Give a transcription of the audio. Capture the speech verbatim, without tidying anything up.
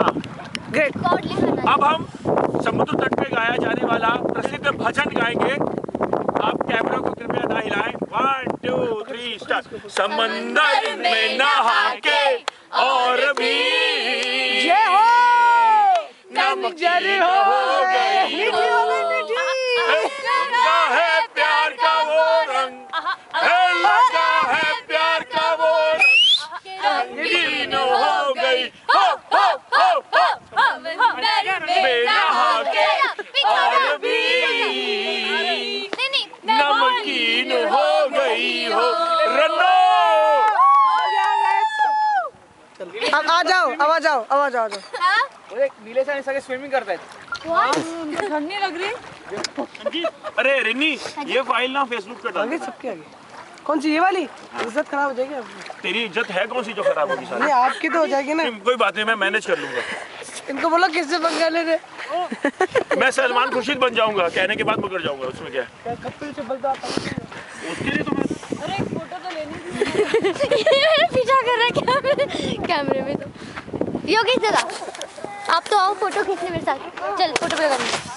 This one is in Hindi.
हाँ ग्रेट। अब हम समुद्र तट पे गाया जाने वाला प्रसिद्ध भजन गाएंगे। आप कैमरा को कृपया ना हिलाएं। One two three start. समंदर में नहा के और भी जय हो नमकीन हो गई हो। लगा है प्यार का वो रंग, है लगा है प्यार का वो रंग, रंगीन हो गई हो हो हो हो में नहा के और भी नमकीन हो गई हो। रन्नो अब आ जाओ, अब आ जाओ, अब आ जाओ, आ जाओ। नीले से सगे स्विमिंग करता है। ठंडी लग रही। अरे रिन्नी, ये फाइल ना फेसबुक पे डाल। आगे सबके आगे। कौन सी ये वाली? इज्जत खराब हो जाएगी आपकी। तेरी इज्जत है कौन सी जो खराब होगी सारी? नहीं आपकी तो हो जाएगी ना। कोई बात नहीं, मैं मैनेज कर लूंगा। इनको बोलो किससे पंगा ले रहे। मैं सलमान खुर्शीद बन जाऊंगा, कहने के बाद मुकर जाऊंगा, उसमें क्या है? कपिल से बलदा उसके लिए तो मैं अरे एक फोटो तो लेनी थी। ये मेरा पीछा कर रहा है कैमरे कैमरे में। तो योगेश दादा आप तो आओ फोटो खींचने मेरे साथ। चल फोटो पे लगा।